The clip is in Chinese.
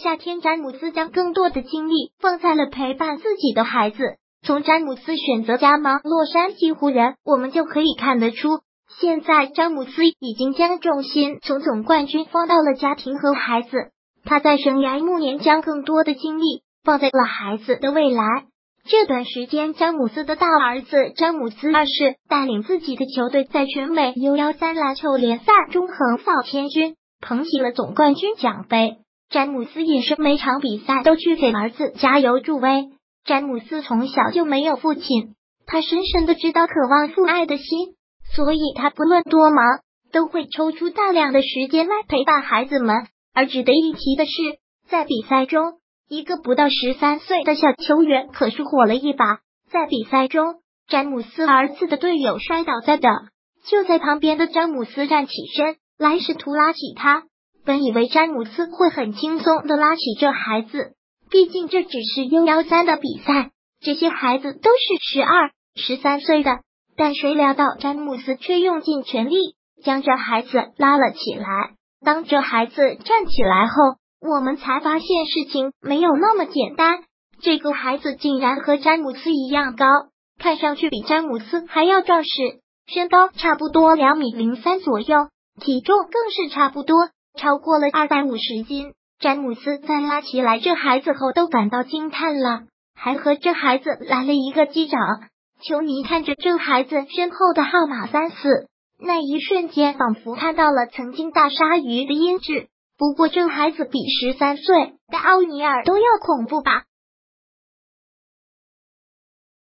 夏天，詹姆斯将更多的精力放在了陪伴自己的孩子。从詹姆斯选择加盟洛杉矶湖人，我们就可以看得出，现在詹姆斯已经将重心从总冠军放到了家庭和孩子。他在生涯暮年将更多的精力放在了孩子的未来。这段时间，詹姆斯的大儿子詹姆斯二世带领自己的球队在全美 U13 篮球联赛中横扫天军，捧起了总冠军奖杯。詹姆斯也是每场比赛都去给儿子加油助威。詹姆斯从小就没有父亲，他深深的知道渴望父爱的心，所以他不论多忙，都会抽出大量的时间来陪伴孩子们。而值得一提的是，在比赛中，一个不到13岁的小球员可是火了一把。在比赛中，詹姆斯儿子的队友摔倒在地，就在旁边的詹姆斯站起身来试图拉起他。本以为詹姆斯会很轻松的拉起这孩子，毕竟这只是 U13 的比赛，这些孩子都是12、13岁的，但谁料到詹姆斯却用尽全力将这孩子拉了起来。当这孩子站起来后，我们才发现事情没有那么简单。这个孩子竟然和詹姆斯一样高，看上去比詹姆斯还要壮实，身高差不多2.03米左右，体重更是差不多超过了250斤。詹姆斯在拉起来这孩子后都感到惊叹了，还和这孩子来了一个击掌。球迷看着这孩子身后的号码34，那一瞬间仿佛看到了曾经大鲨鱼的阴质。不过这孩子比13岁的奥尼尔都要恐怖吧？